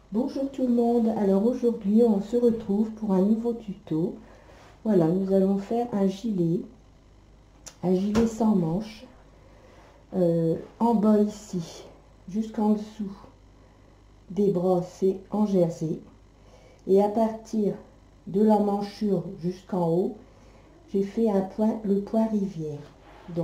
Bonjour tout le monde, alors aujourd'hui on se retrouve pour un nouveau tuto. Voilà, nous allons faire un gilet sans manches, en bas ici, jusqu'en dessous des bras c'est en jersey, et à partir de l'emmanchure jusqu'en haut, j'ai fait le point rivière. Donc,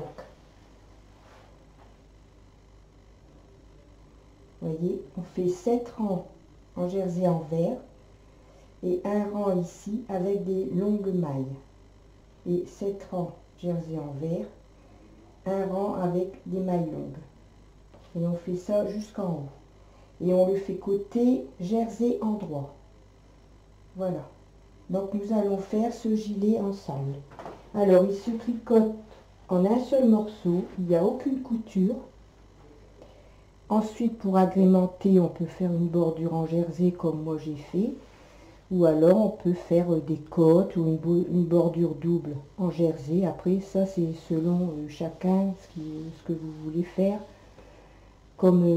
vous voyez, on fait 7 rangs en jersey en vert, et un rang ici avec des longues mailles. Et 7 rangs jersey en vert, un rang avec des mailles longues. Et on fait ça jusqu'en haut. Et on le fait côté jersey en droit. Voilà. Donc nous allons faire ce gilet ensemble. Alors il se tricote en un seul morceau, il n'y a aucune couture. Ensuite pour agrémenter, on peut faire une bordure en jersey comme moi j'ai fait. Ou alors on peut faire des côtes ou une bordure double en jersey. Après ça c'est selon chacun ce que vous voulez faire comme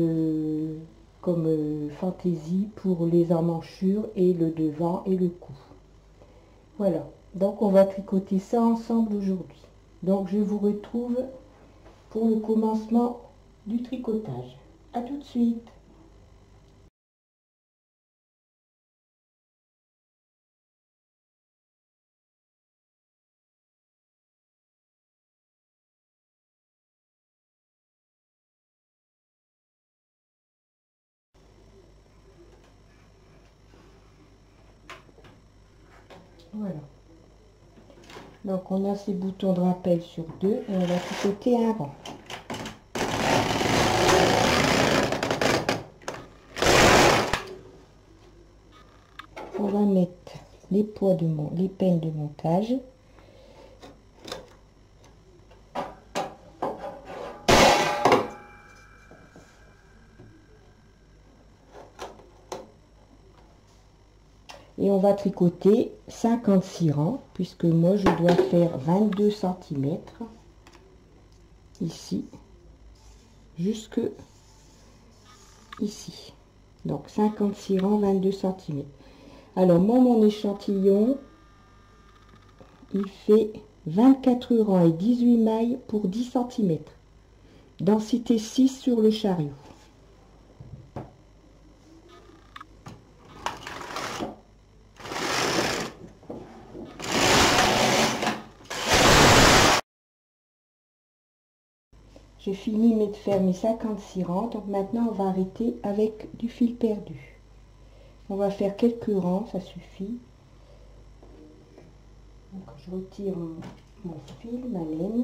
fantaisie pour les emmanchures et le devant et le cou. Voilà, donc on va tricoter ça ensemble aujourd'hui. Donc je vous retrouve pour le commencement du tricotage. À tout de suite. Voilà. Donc on a ces boutons de rappel sur deux et on va tricoter un rang. On va mettre les peines de montage. Et on va tricoter 56 rangs, puisque moi je dois faire 22 cm ici, jusque ici. Donc 56 rangs, 22 cm. Alors moi mon échantillon, il fait 24 rangs et 18 mailles pour 10 cm. Densité 6 sur le chariot. J'ai fini de faire mes 56 rangs, donc maintenant on va arrêter avec du fil perdu. On va faire quelques rangs, ça suffit. Donc je retire mon fil, ma laine.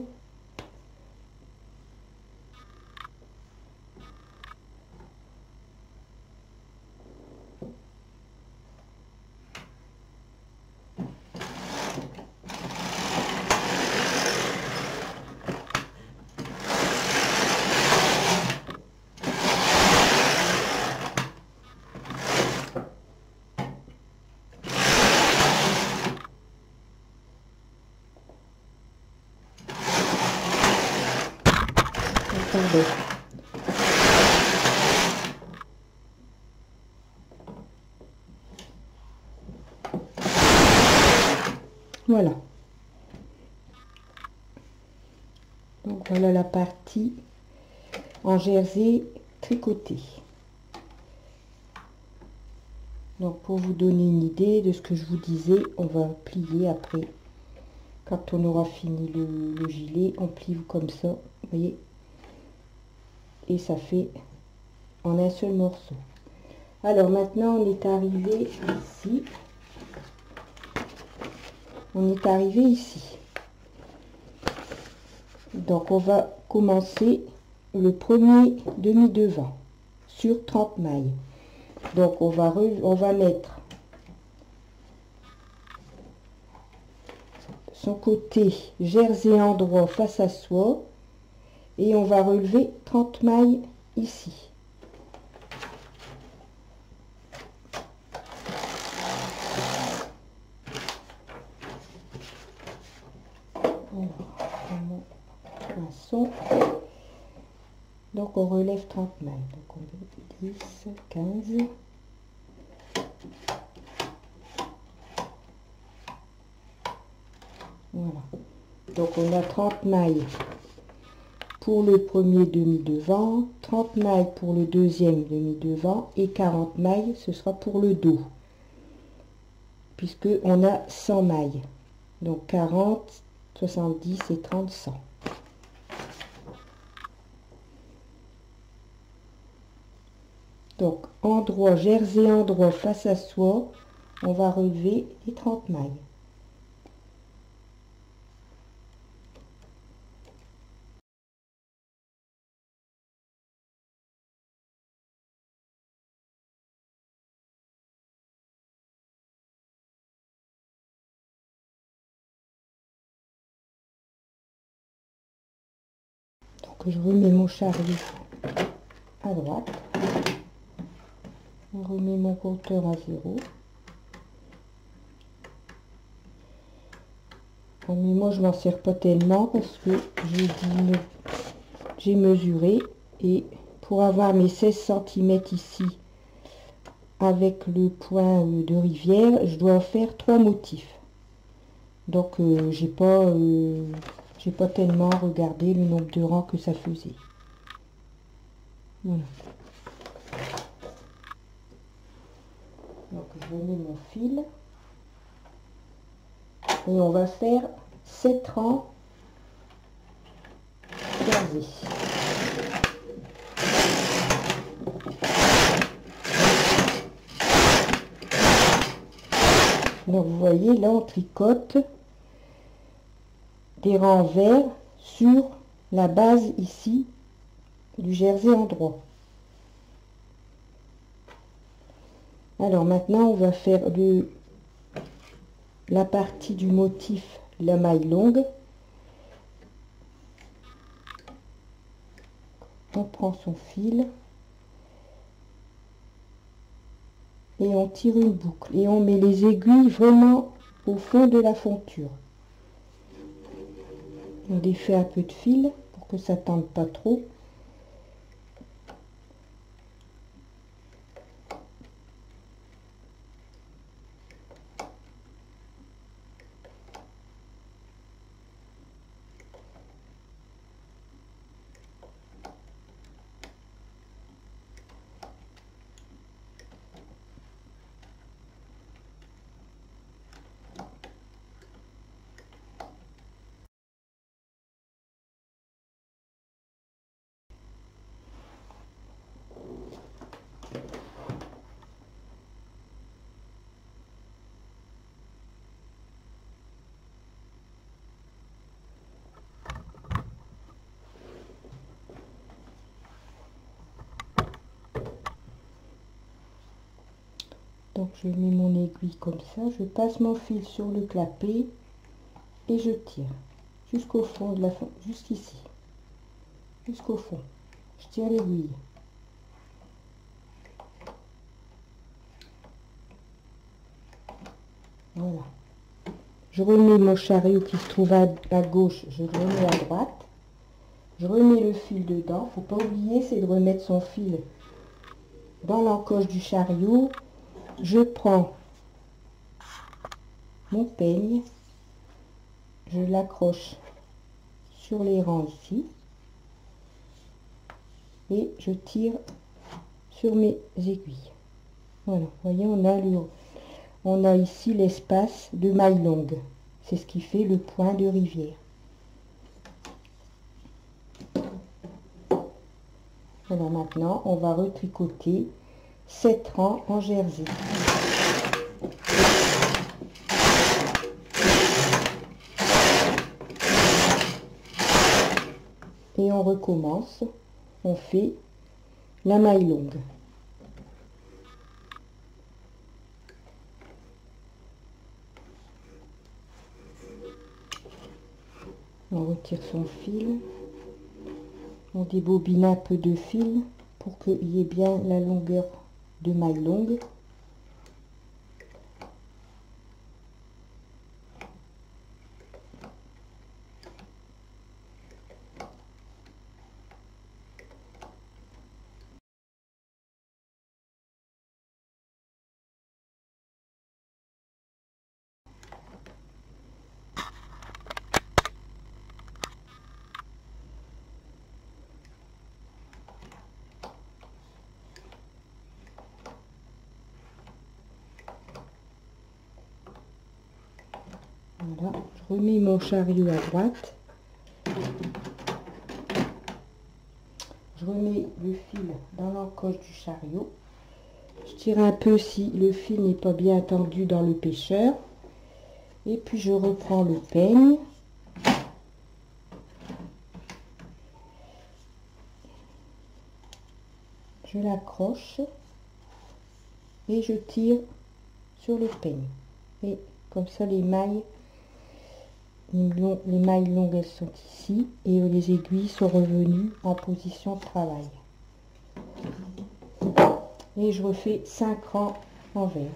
Voilà. Donc voilà la partie en jersey tricotée. Donc pour vous donner une idée de ce que je vous disais, on va plier après. Quand on aura fini le gilet, on plie comme ça, vous voyez. Et ça fait en un seul morceau. Alors maintenant on est arrivé ici. On est arrivé ici. Donc on va commencer le premier demi-devant sur 30 mailles. Donc on va mettre son côté jersey en droit face à soi et on va relever 30 mailles ici. Donc on relève 30 mailles. Donc on met 10, 15, Voilà. Donc on a 30 mailles pour le premier demi-devant, 30 mailles pour le deuxième demi-devant et 40 mailles, ce sera pour le dos. Puisque on a 100 mailles. Donc 40, 70 et 30, 100. Donc endroit, jersey endroit face à soi, on va relever les 30 mailles. Donc je remets mon chariot à droite. Je remets mon compteur à 0. Mais moi je m'en sers pas tellement parce que j'ai mesuré et pour avoir mes 16 cm ici avec le point de rivière, je dois faire 3 motifs. Donc j'ai pas tellement regardé le nombre de rangs que ça faisait. Voilà. Donc je remets mon fil et on va faire 7 rangs jersey. Donc vous voyez là on tricote des rangs verts sur la base ici du jersey endroit. Alors maintenant on va faire la partie du motif, la maille longue. On prend son fil et on tire une boucle et on met les aiguilles vraiment au fond de la fonture. On défait un peu de fil pour que ça tende pas trop. Donc je mets mon aiguille comme ça, je passe mon fil sur le clapet et je tire jusqu'au fond de la jusqu'ici, jusqu'au fond. Je tire l'aiguille. Voilà. Je remets mon chariot qui se trouve à gauche, je le remets à droite. Je remets le fil dedans. Faut pas oublier, c'est de remettre son fil dans l'encoche du chariot. Je prends mon peigne, je l'accroche sur les rangs ici et je tire sur mes aiguilles. Voilà, vous voyez, on a ici l'espace de maille longue. C'est ce qui fait le point de rivière. Alors maintenant, on va retricoter 7 rangs en jersey. Et on recommence, on fait la maille longue. On retire son fil, on débobine un peu de fil pour qu'il y ait bien la longueur de maille longue. Voilà, je remets mon chariot à droite. Je remets le fil dans l'encoche du chariot. Je tire un peu si le fil n'est pas bien tendu dans le pêcheur. Et puis je reprends le peigne. Je l'accroche et je tire sur le peigne. Et comme ça les mailles longues elles sont ici et les aiguilles sont revenues en position de travail. Et je refais 5 rangs envers.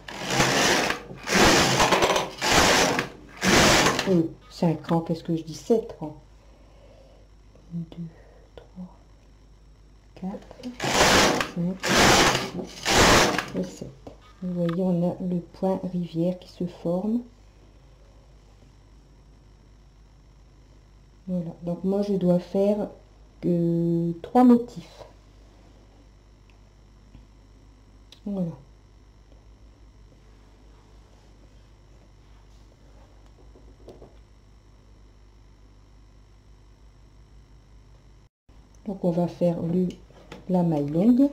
5 rangs, qu'est-ce que je dis? 7 rangs. 2, 3, 4, 5, 6 et 7. Vous voyez, on a le point rivière qui se forme. Voilà, donc moi je dois faire 3 motifs. Voilà. Donc on va faire la maille longue.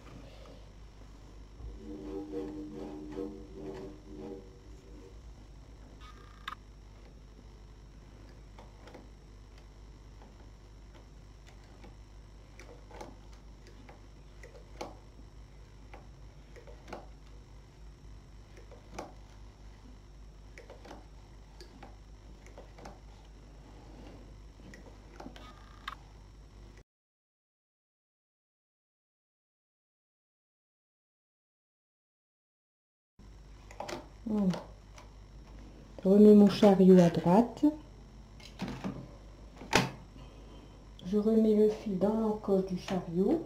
Voilà. Je remets mon chariot à droite. Je remets le fil dans l'encoche du chariot.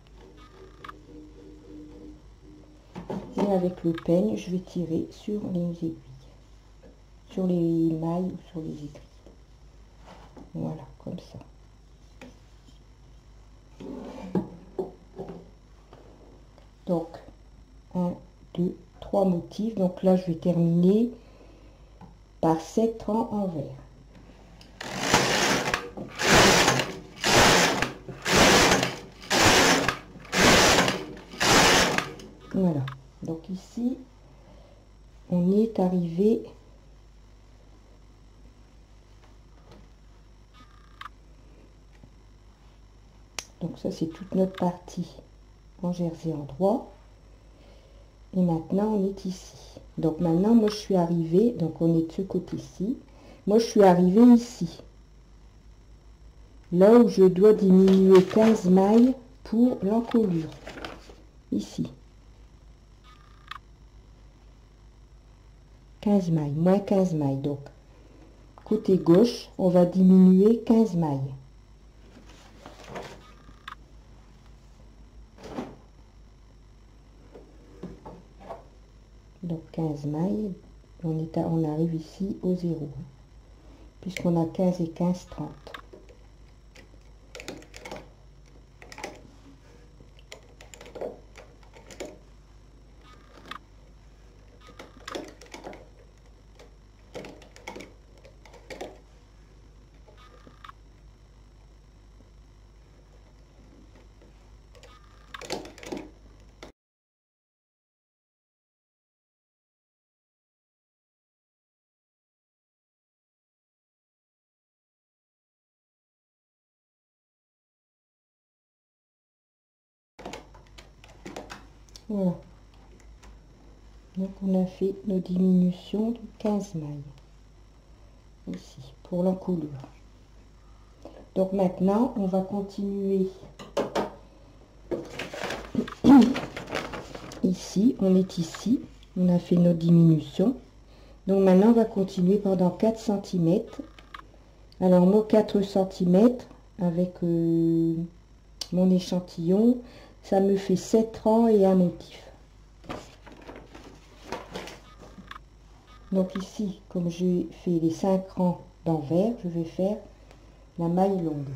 Et avec le peigne, je vais tirer sur les aiguilles. Sur les mailles ou sur les aiguilles. Voilà, comme ça. Donc, 1, 2, 3 motifs. Donc là, je vais terminer par 7 rangs envers. Voilà. Donc ici, on est arrivé donc ça c'est toute notre partie en jersey endroit. Et maintenant on est ici. Donc maintenant moi je suis arrivée, donc on est de ce côté-ci. Moi je suis arrivée ici. Là où je dois diminuer 15 mailles pour l'encolure. Ici. 15 mailles, moins 15 mailles. Donc côté gauche, on va diminuer 15 mailles. Donc 15 mailles, on arrive ici au 0, puisqu'on a 15 et 15, 30. Voilà. Donc on a fait nos diminutions de 15 mailles. Ici, pour l'encolure. Donc maintenant, on va continuer. Ici, on est ici. On a fait nos diminutions. Donc maintenant, on va continuer pendant 4 cm. Alors moi, 4 cm avec mon échantillon, ça me fait 7 rangs et un motif. Donc ici, comme j'ai fait les 5 rangs d'envers, je vais faire la maille longue.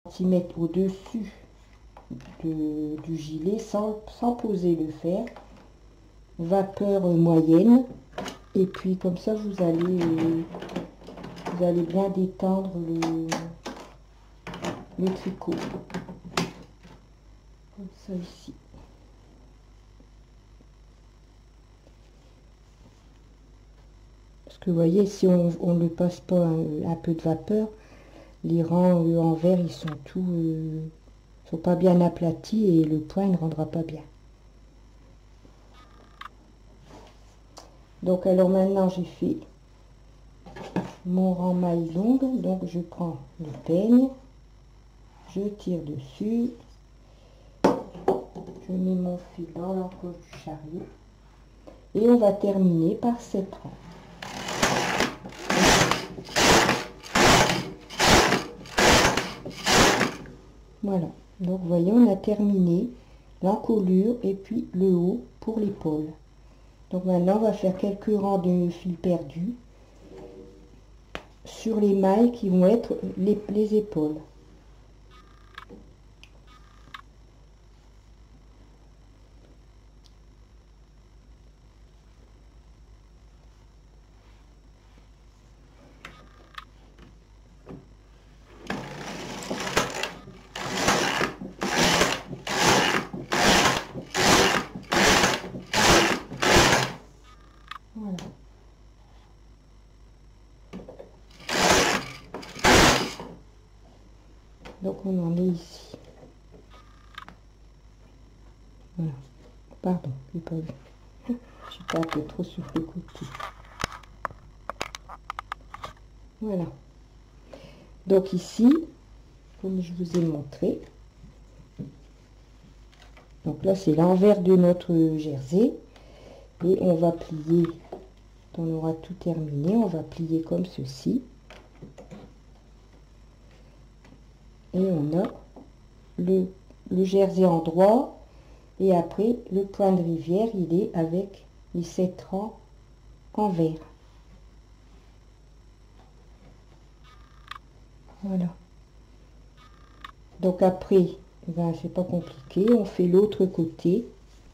Mettre au-dessus du gilet sans poser le fer, vapeur moyenne, et puis comme ça vous allez bien détendre le tricot, comme ça ici. Parce que vous voyez, si on ne passe pas un peu de vapeur, les rangs en verre ils sont sont pas bien aplatis et le point ne rendra pas bien. Donc alors maintenant j'ai fait mon rang maille longue, donc je prends le peigne, je tire dessus, je mets mon fil dans l'encoche du chariot et on va terminer par 7 rangs. Voilà, donc vous voyez, on a terminé l'encolure et puis le haut pour l'épaule. Donc maintenant on va faire quelques rangs de fil perdu sur les mailles qui vont être les épaules. Voilà. Donc on en est ici. Voilà. Pardon, j'ai pas vu. J'étais un peu trop sur le côté. Voilà. Donc ici, comme je vous ai montré, donc là c'est l'envers de notre jersey et on va plier. Quand on aura tout terminé, on va plier comme ceci. Et on a le jersey en droit et après le point de rivière il est avec les 7 rangs en vert. Voilà. Donc après, ben, c'est pas compliqué, on fait l'autre côté.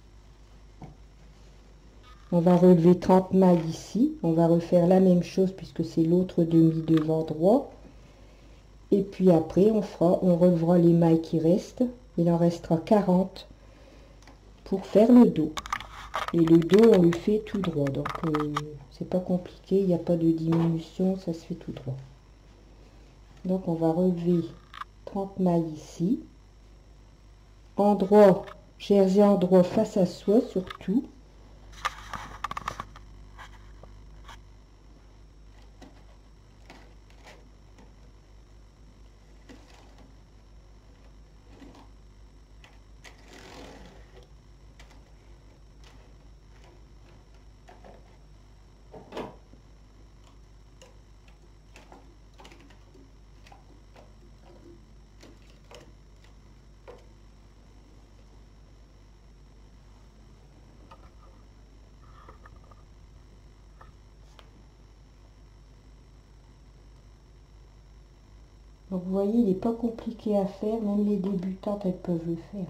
On va relever 30 mailles ici, on va refaire la même chose puisque c'est l'autre demi devant droit. Et puis après on relevera les mailles qui restent, il en restera 40 pour faire le dos. Et le dos on le fait tout droit, donc c'est pas compliqué, il n'y a pas de diminution, ça se fait tout droit. Donc on va relever 30 mailles ici, endroit jersey endroit face à soi surtout. Donc vous voyez, il n'est pas compliqué à faire, même les débutantes elles peuvent le faire.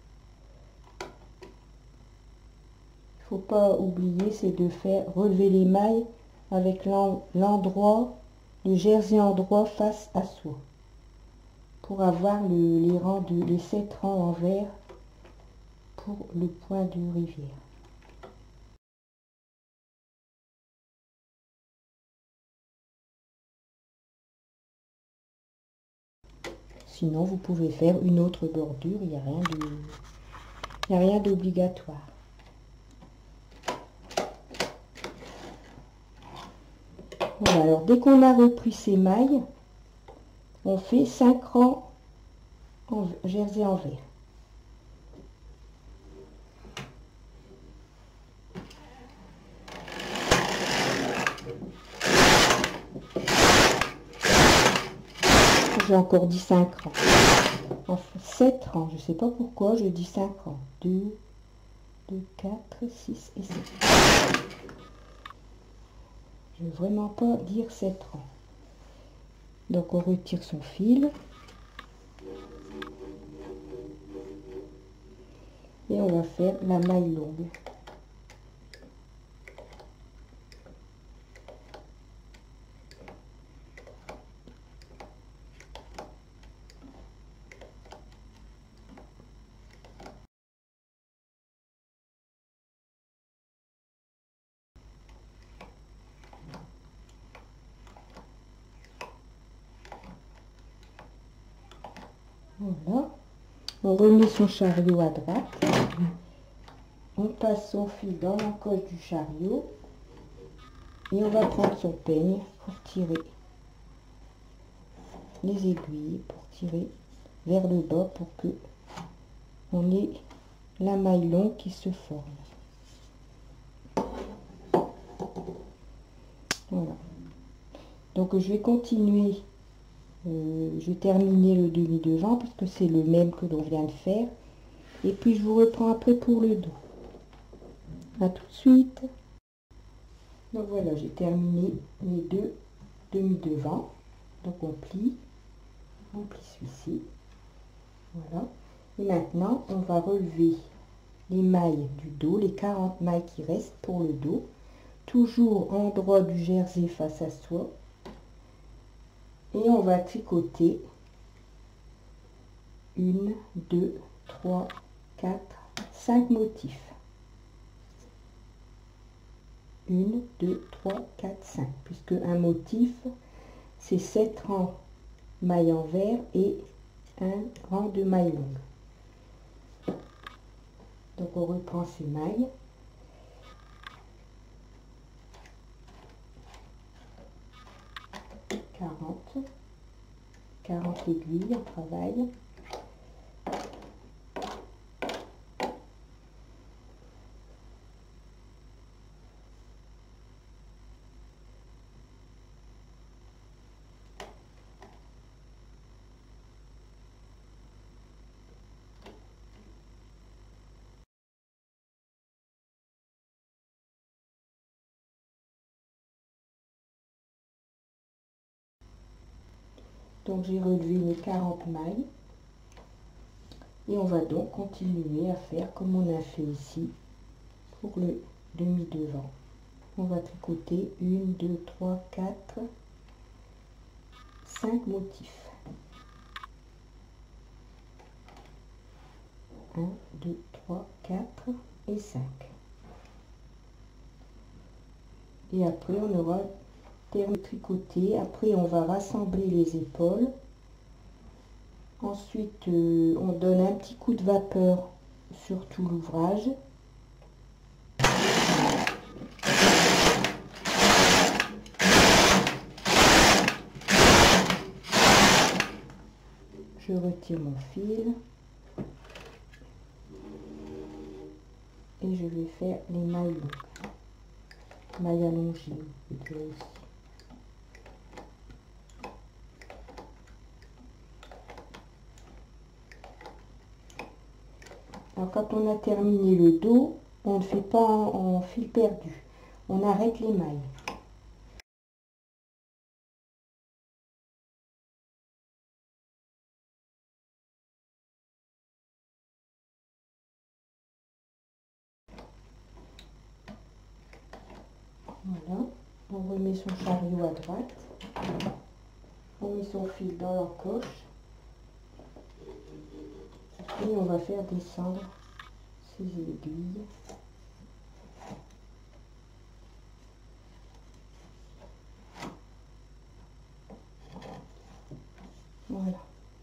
Il ne faut pas oublier, c'est de faire relever les mailles avec l'endroit, le jersey endroit face à soi, pour avoir les 7 rangs en vert pour le point de rivière. Sinon, vous pouvez faire une autre bordure, il n'y a rien d'obligatoire. Voilà, alors dès qu'on a repris ces mailles, on fait 5 rangs en jersey en vert. J'ai encore dit 5 rangs. Enfin, 7 rangs, je ne sais pas pourquoi je dis 5 rangs. 2, 4, 6 et 7. Je ne veux vraiment pas dire 7 rangs. Donc on retire son fil. et on va faire la maille longue. Voilà, on remet son chariot à droite, on passe son fil dans l'encoche du chariot et on va prendre son peigne pour tirer les aiguilles, pour tirer vers le bas pour que on ait la maille longue qui se forme. Voilà, donc je vais continuer. Je vais terminer le demi devant parce que c'est le même que l'on vient de faire. Et puis je vous reprends après pour le dos. À tout de suite. Donc voilà, j'ai terminé les deux demi devant. Donc on plie celui-ci. Voilà. Et maintenant, on va relever les mailles du dos, les 40 mailles qui restent pour le dos. Toujours en droit du jersey face à soi. Et on va tricoter 1, 2, 3, 4, 5 motifs. 1, 2, 3, 4, 5. Puisque un motif, c'est 7 rangs mailles envers et un rang de mailles longues. Donc on reprend ces mailles. Quarante aiguilles, on travaille. Donc j'ai relevé mes 40 mailles et on va donc continuer à faire comme on a fait ici pour le demi devant. On va tricoter 1, 2, 3, 4, 5 motifs. 1, 2, 3, 4 et 5. Et après on aura terminé de tricoter. Après on va rassembler les épaules. Ensuite on donne un petit coup de vapeur sur tout l'ouvrage. Je retire mon fil et je vais faire les mailles longues, mailles allongées aussi. Alors quand on a terminé le dos, on ne fait pas en fil perdu, on arrête les mailles. Voilà, on remet son chariot à droite, on met son fil dans l'encoche et on va faire descendre ces aiguilles. Voilà.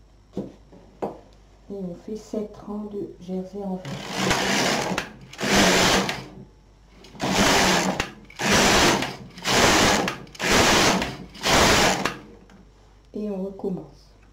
Et on fait 7 rangs de jersey en fait. Et on recommence.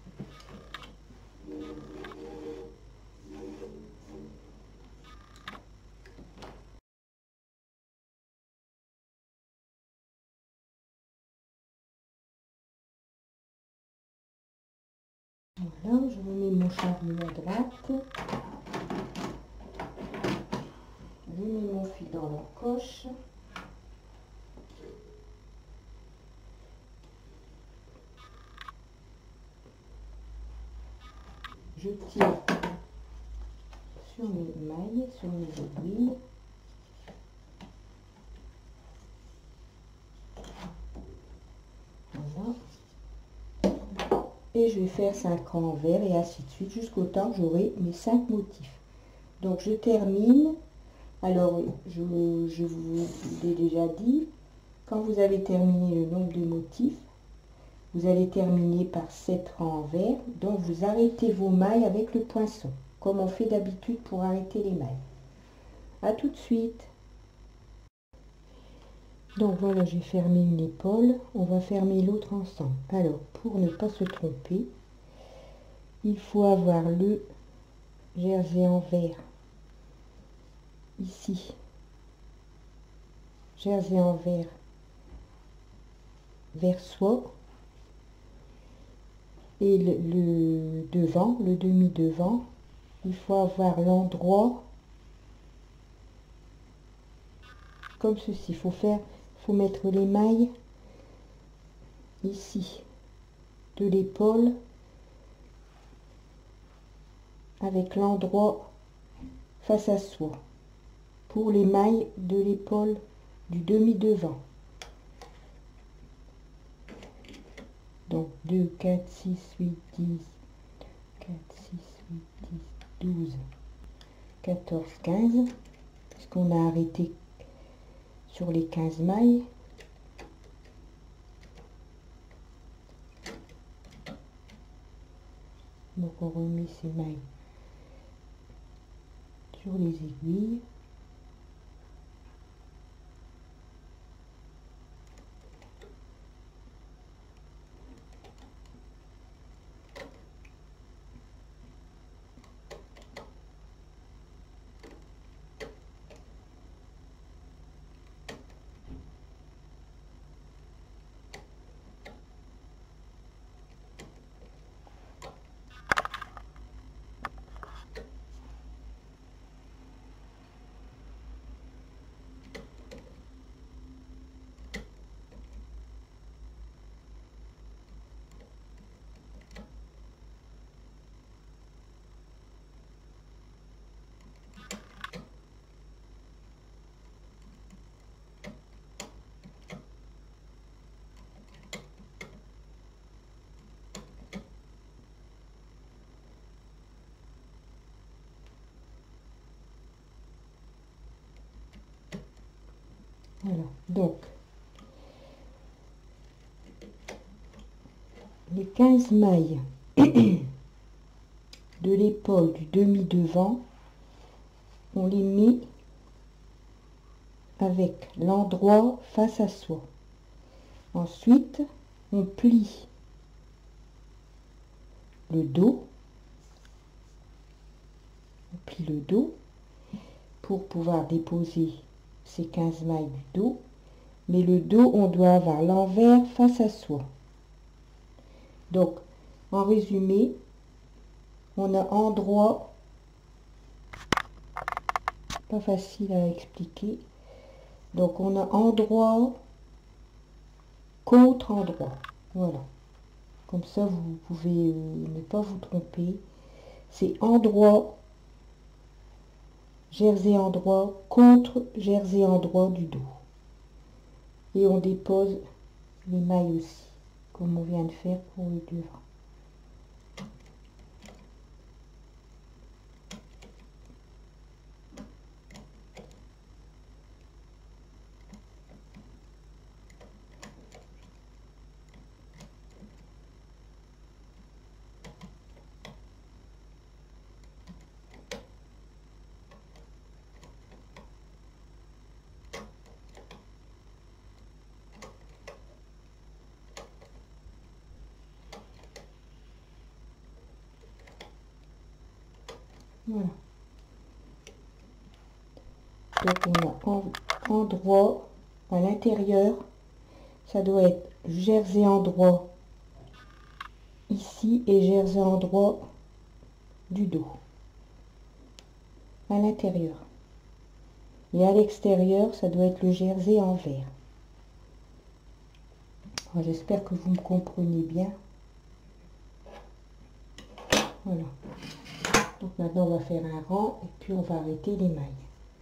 Voilà, je remets mon chariot à droite. Je mets mon fil dans l'encoche. Je tire sur mes mailles, sur mes aiguilles. Voilà. Et je vais faire 5 rangs envers et ainsi de suite jusqu'au temps que j'aurai mes 5 motifs. Donc je termine. Alors je vous l'ai déjà dit, quand vous avez terminé le nombre de motifs, vous allez terminer par 7 rangs envers. Donc vous arrêtez vos mailles avec le poinçon, comme on fait d'habitude pour arrêter les mailles. À tout de suite. Donc voilà, j'ai fermé une épaule, on va fermer l'autre ensemble. Alors pour ne pas se tromper, il faut avoir le jersey envers ici, jersey envers vers soi, et le devant, le demi devant, il faut avoir l'endroit comme ceci. Faut mettre les mailles ici de l'épaule avec l'endroit face à soi pour les mailles de l'épaule du demi devant. Donc 2, 4, 6, 8, 10, 4, 6, 8, 10, 12, 14, 15, puisqu'on a arrêté sur les 15 mailles. Donc on remet ces mailles sur les aiguilles. Voilà, donc les 15 mailles de l'épaule du demi devant, on les met avec l'endroit face à soi. Ensuite, on plie le dos, pour pouvoir déposer ces 15 mailles du dos, mais le dos, on doit avoir l'envers face à soi. Donc, en résumé, on a endroit, pas facile à expliquer, donc on a endroit contre endroit, voilà, comme ça vous pouvez ne pas vous tromper, c'est endroit, jersey endroit contre jersey endroit du dos, et on dépose les mailles aussi, comme on vient de faire pour le devant. Voilà. Donc on a endroit à l'intérieur, ça doit être jersey endroit ici et jersey endroit du dos à l'intérieur. Et à l'extérieur, ça doit être le jersey envers. J'espère que vous me comprenez bien. Voilà. Donc maintenant on va faire un rang et puis on va arrêter les mailles.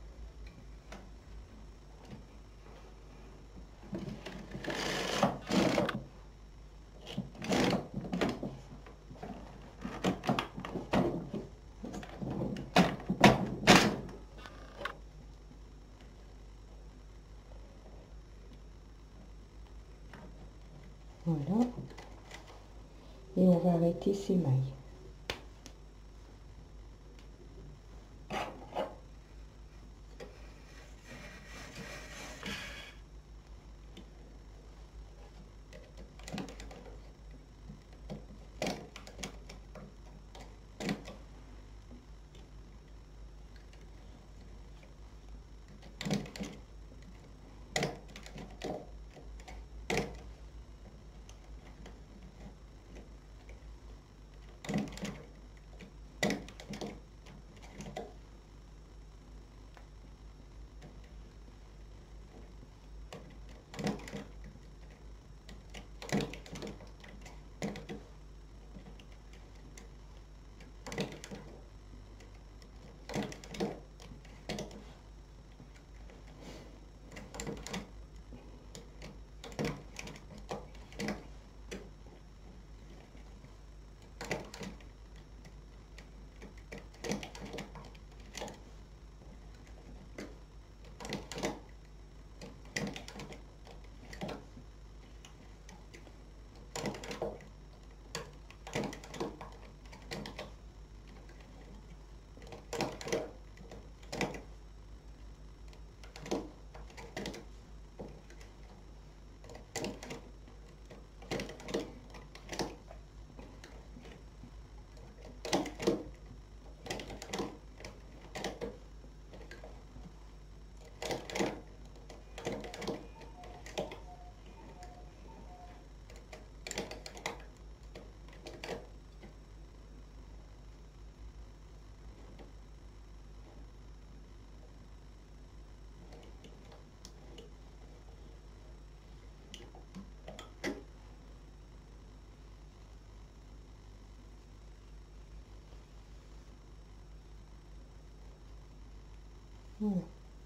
Voilà. Et on va arrêter ces mailles. Voilà.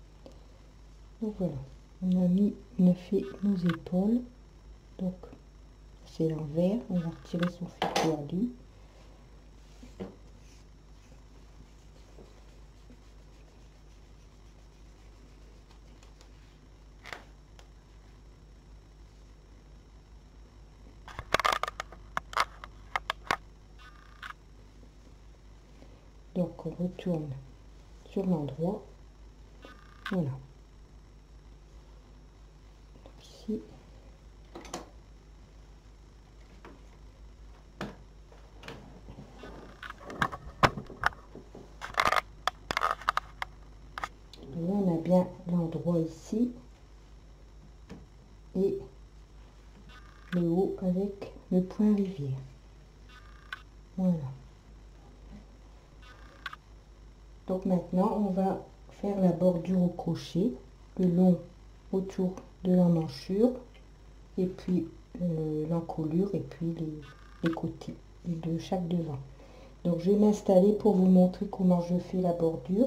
Donc voilà, on a fait nos épaules. Donc c'est l'envers, on va retirer son fil perdu. Donc on retourne sur l'endroit. Voilà. Donc ici. Là on a bien l'endroit ici. Et le haut avec le point rivière. Voilà. Donc maintenant on va faire la bordure au crochet le long autour de l'emmanchure et puis l'encolure et puis les côtés de chaque devant. Donc je vais m'installer pour vous montrer comment je fais la bordure.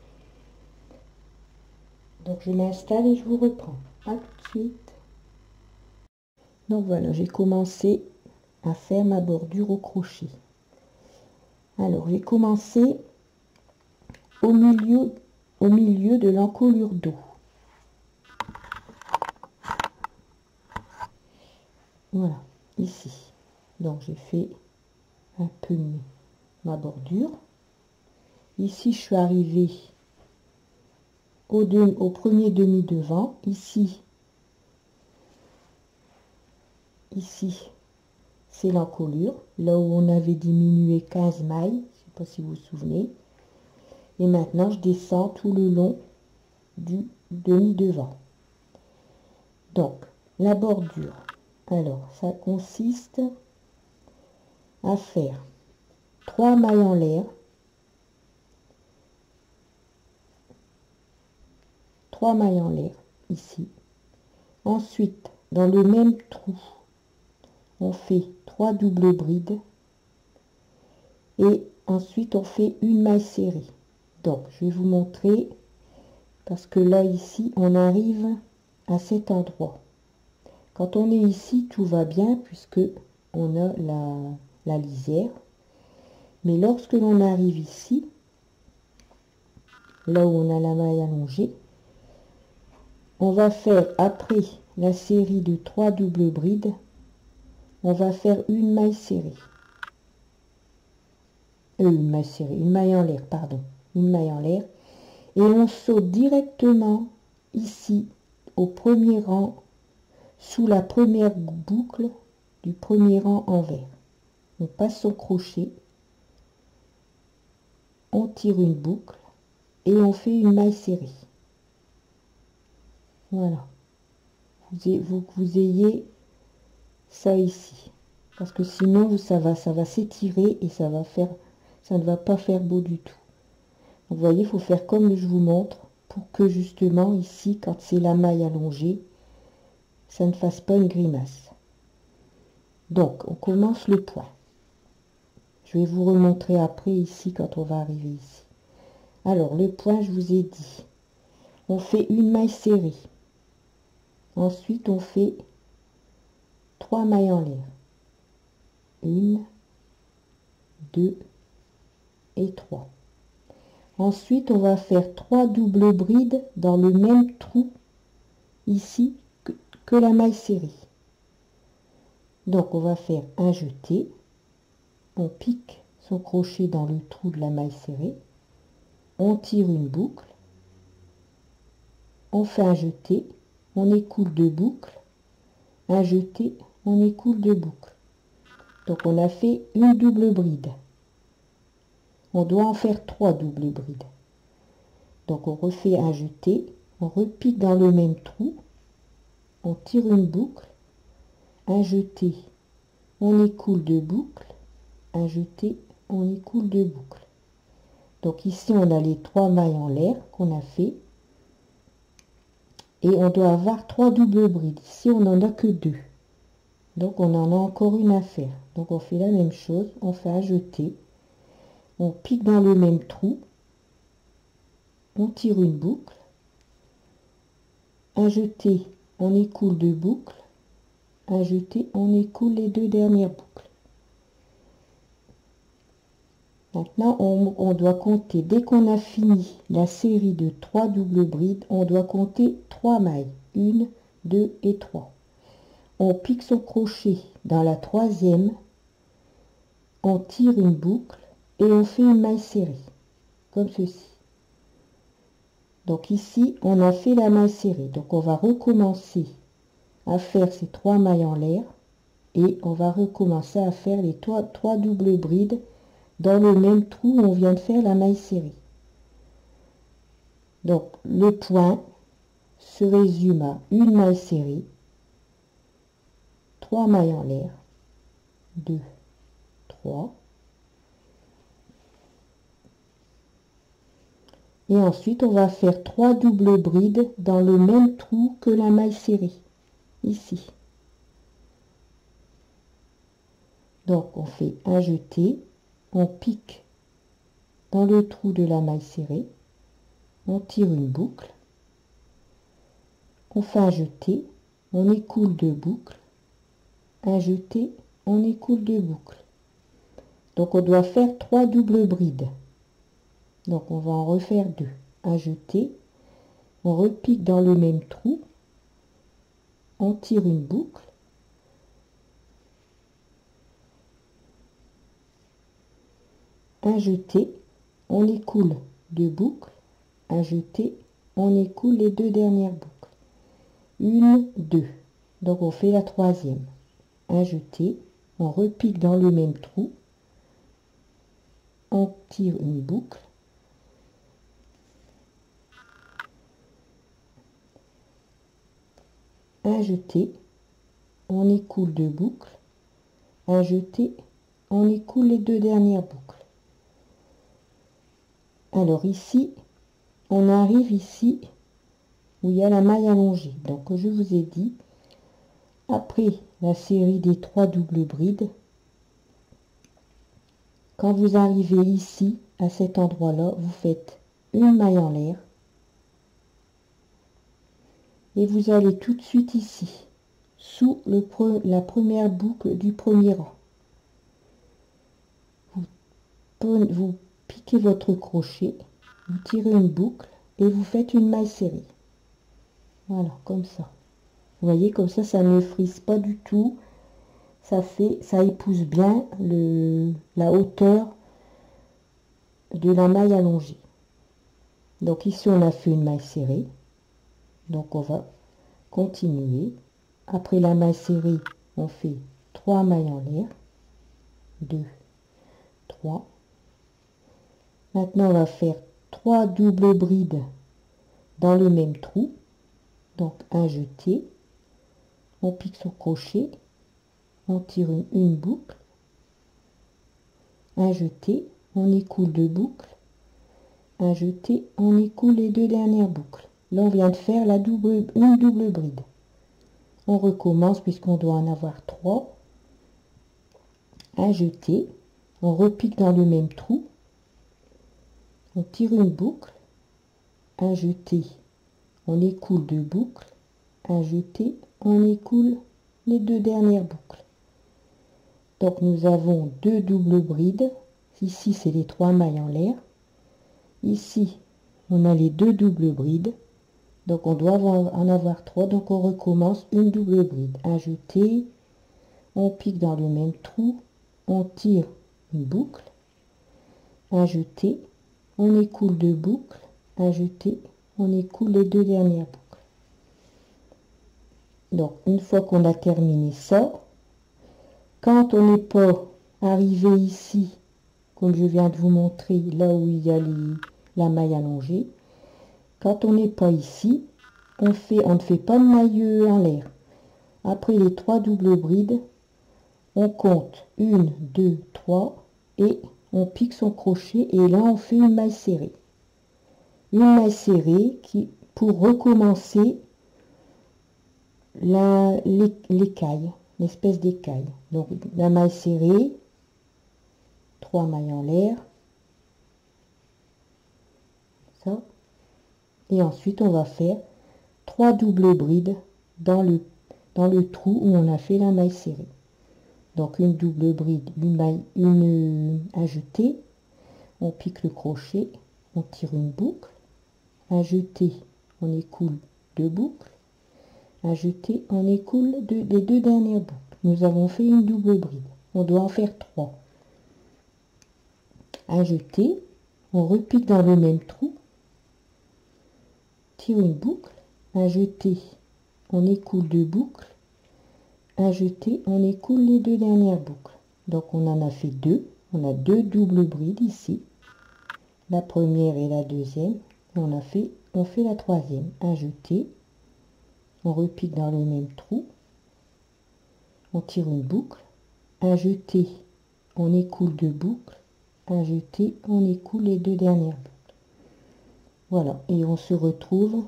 Donc je m'installe et je vous reprends. À tout de suite. Donc voilà, j'ai commencé à faire ma bordure au crochet. Alors j'ai commencé au milieu de l'encolure d'eau. Voilà, ici. Donc j'ai fait un peu ma bordure. Ici je suis arrivée au premier demi devant. Ici c'est l'encolure, là où on avait diminué 15 mailles, je ne sais pas si vous vous souvenez. Et maintenant je descends tout le long du demi devant. Donc la bordure, alors ça consiste à faire 3 mailles en l'air, 3 mailles en l'air ici. Ensuite dans le même trou on fait 3 doubles brides et ensuite on fait une maille serrée. Donc je vais vous montrer, parce que là ici on arrive à cet endroit. Quand on est ici, tout va bien puisque on a la lisière. Mais lorsque l'on arrive ici, là où on a la maille allongée, on va faire, après la série de 3 doubles brides, on va faire une maille serrée. Une maille en l'air, pardon. Une maille en l'air. Et on saute directement ici, au premier rang, sous la première boucle du premier rang en vert. On passe son crochet, on tire une boucle et on fait une maille serrée. Voilà. Vous ayez ça ici. Parce que sinon, ça va s'étirer et ça ne va pas faire beau du tout. Vous voyez, il faut faire comme je vous montre pour que justement ici, quand c'est la maille allongée, ça ne fasse pas une grimace. Donc, on commence le point. Je vais vous remontrer après ici quand on va arriver ici. Alors, le point, je vous ai dit, on fait une maille serrée. Ensuite, on fait 3 mailles en l'air. 1, 2 et 3. Ensuite, on va faire 3 doubles brides dans le même trou ici que la maille serrée. Donc, on va faire un jeté. On pique son crochet dans le trou de la maille serrée. On tire une boucle. On fait un jeté. On écoule 2 boucles. Un jeté, on écoule 2 boucles. Donc, on a fait une double bride. On doit en faire 3 doubles brides. Donc, on refait un jeté. On repique dans le même trou. On tire une boucle. Un jeté, on écoule 2 boucles. Un jeté, on écoule 2 boucles. Donc ici on a les 3 mailles en l'air qu'on a fait et on doit avoir 3 doubles brides. Ici on n'en a que 2, donc on en a encore une à faire. Donc on fait la même chose, on fait un jeté, on pique dans le même trou, on tire une boucle, un jeté, on écoule 2 boucles, un jeté, on écoule les 2 dernières boucles. Maintenant, on doit compter, dès qu'on a fini la série de 3 doubles brides, on doit compter 3 mailles. 1, 2 et 3. On pique son crochet dans la troisième, on tire une boucle et on fait une maille serrée, comme ceci. Donc ici, on a fait la maille serrée. Donc on va recommencer à faire ces 3 mailles en l'air et on va recommencer à faire les 3 doubles brides dans le même trou où on vient de faire la maille serrée. Donc le point se résume à une maille serrée, 3 mailles en l'air, 2, 3, et ensuite on va faire 3 doubles brides dans le même trou que la maille serrée, ici. Donc on fait un jeté, on pique dans le trou de la maille serrée, on tire une boucle, on fait un jeté, on écoule 2 boucles, un jeté, on écoule 2 boucles. Donc on doit faire 3 doubles brides. Donc on va en refaire 2. Un jeté, on repique dans le même trou, on tire une boucle, un jeté, on écoule 2 boucles, un jeté, on écoule les 2 dernières boucles. 1, 2. Donc on fait la troisième. Un jeté, on repique dans le même trou, on tire une boucle, un jeté, on écoule 2 boucles, un jeté, on écoule les 2 dernières boucles. Alors ici, on arrive ici où il y a la maille allongée. Donc je vous ai dit, après la série des 3 doubles brides, Quand vous arrivez ici, à cet endroit-là, vous faites une maille en l'air. Et vous allez tout de suite ici, sous la première boucle du premier rang. Vous piquez votre crochet, vous tirez une boucle et vous faites une maille serrée. Voilà, comme ça. Vous voyez, comme ça ne frise pas du tout. Ça épouse bien la hauteur de la maille allongée. Donc ici, on a fait une maille serrée. Donc on va continuer. Après la maille serrée, on fait 3 mailles en l'air. 2, 3. Maintenant, on va faire 3 doubles brides dans le même trou. Donc un jeté. On pique son crochet. On tire une boucle. Un jeté. On écoule 2 boucles. Un jeté. On écoule les 2 dernières boucles. Là, on vient de faire une double bride. On recommence puisqu'on doit en avoir 3. Un jeté. On repique dans le même trou. On tire une boucle. Un jeté. On écoule 2 boucles. Un jeté. On écoule les 2 dernières boucles. Donc nous avons 2 doubles brides. Ici, c'est les 3 mailles en l'air. Ici, on a les 2 doubles brides. Donc on doit en avoir 3. Donc on recommence une double bride. Un jeté. On pique dans le même trou. On tire une boucle. Un jeté. On écoule 2 boucles. Un jeté. On écoule les 2 dernières boucles. Donc une fois qu'on a terminé ça, quand on n'est pas arrivé ici, comme je viens de vous montrer, là où il y a la maille allongée, quand on n'est pas ici, on ne fait pas de maille en l'air. Après les 3 doubles brides, on compte 1, 2, 3 et on pique son crochet et là on fait une maille serrée. Une maille serrée pour recommencer l'écaille, l'espèce d'écaille. Donc la maille serrée, 3 mailles en l'air, ça, et ensuite on va faire 3 doubles brides dans le trou où on a fait la maille serrée. Donc une double bride, un jeté, on pique le crochet, on tire une boucle, un jeté, on écoule 2 boucles, un jeté, on écoule les 2 dernières boucles. Nous avons fait une double bride. On doit en faire 3. Un jeté, on repique dans le même trou, tire une boucle, un jeté, on écoule 2 boucles, un jeté, on écoule les 2 dernières boucles. Donc on en a fait 2. On a 2 doubles brides ici. La première et la deuxième. Et on fait la troisième. Un jeté, on repique dans le même trou, on tire une boucle, un jeté, on écoule 2 boucles, un jeté, on écoule les 2 dernières boucles. Voilà, et on se retrouve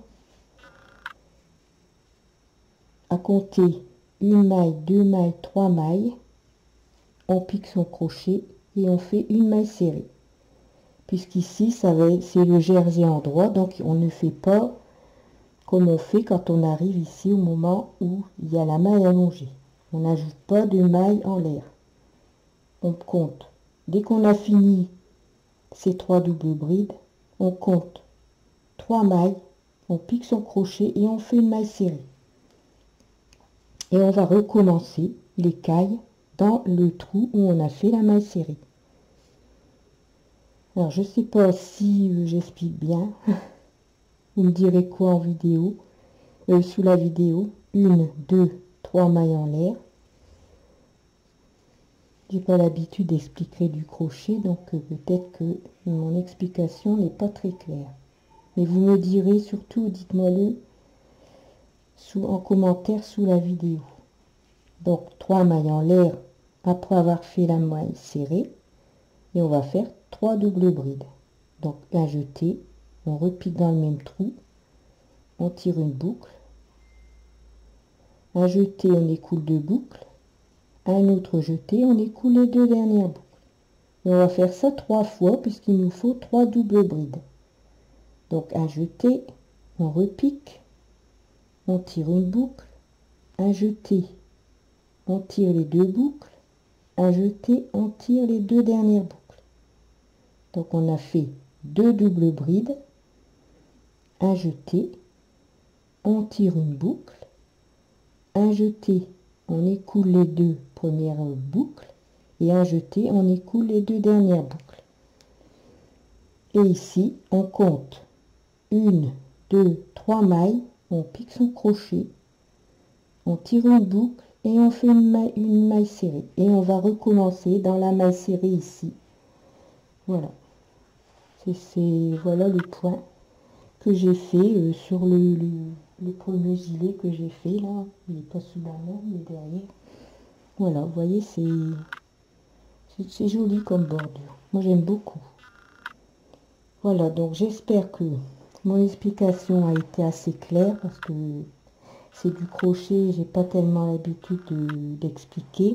à compter une maille, 2 mailles, 3 mailles. On pique son crochet et on fait une maille serrée. Puisqu'ici, c'est le jersey en droit, donc on ne fait pas comme on fait quand on arrive ici au moment où il y a la maille allongée. On n'ajoute pas de maille en l'air. On compte. Dès qu'on a fini ces 3 doubles brides, on compte 3 mailles, on pique son crochet et on fait une maille serrée. Et on va recommencer l'écaille dans le trou où on a fait la maille serrée. Alors je sais pas si j'explique bien. Vous me direz quoi en vidéo, sous la vidéo. 1, 2, 3 mailles en l'air. J'ai pas l'habitude d'expliquer du crochet, donc peut-être que mon explication n'est pas très claire. Mais vous me direz surtout, dites-moi-le en commentaire sous la vidéo. Donc 3 mailles en l'air après avoir fait la maille serrée. Et on va faire 3 doubles brides. Donc un jeté, on repique dans le même trou, on tire une boucle, un jeté, on écoule 2 boucles, un autre jeté, on écoule les 2 dernières boucles. Et on va faire ça 3 fois puisqu'il nous faut 3 doubles brides. Donc un jeté, on repique, on tire une boucle, un jeté, on tire les 2 boucles, un jeté, on tire les 2 dernières boucles. Donc on a fait 2 doubles brides, un jeté, on tire une boucle, un jeté, on écoule les 2 premières boucles et un jeté, on écoule les 2 dernières boucles. Et ici, on compte 1, 2, 3 mailles, on pique son crochet, on tire une boucle et on fait une maille serrée. Et on va recommencer dans la maille serrée ici. Voilà. Voilà le point que j'ai fait sur le premier gilet que j'ai fait là. Il n'est pas sous la main, il est derrière. Voilà, vous voyez, c'est joli comme bordure. Moi, j'aime beaucoup. Voilà, donc j'espère que mon explication a été assez claire parce que c'est du crochet, j'ai pas tellement l'habitude d'expliquer.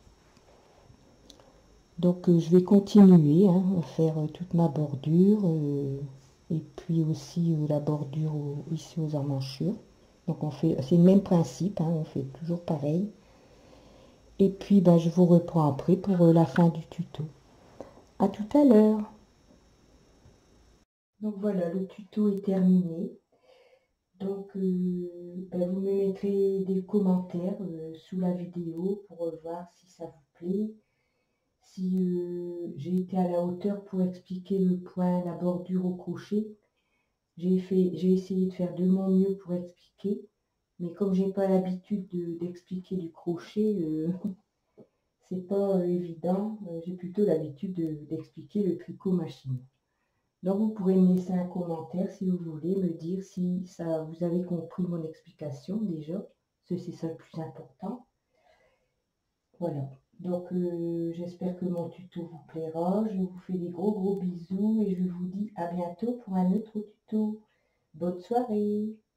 Donc je vais continuer à faire toute ma bordure et puis aussi la bordure ici aux emmanchures. Donc on fait, c'est le même principe, on fait toujours pareil. Et puis je vous reprends après pour la fin du tuto. À tout à l'heure. Donc voilà, le tuto est terminé. Donc vous me mettrez des commentaires sous la vidéo pour voir si ça vous plaît. Si j'ai été à la hauteur pour expliquer le point, la bordure au crochet. J'ai essayé de faire de mon mieux pour expliquer, mais comme j'ai pas l'habitude d'expliquer du crochet, c'est pas évident. J'ai plutôt l'habitude d'expliquer le tricot machine. Donc vous pourrez me laisser un commentaire si vous voulez, me dire si ça vous avez compris mon explication déjà, parce que c'est ça le plus important. Voilà. Donc j'espère que mon tuto vous plaira. Je vous fais des gros bisous et je vous dis à bientôt pour un autre tuto. Bonne soirée.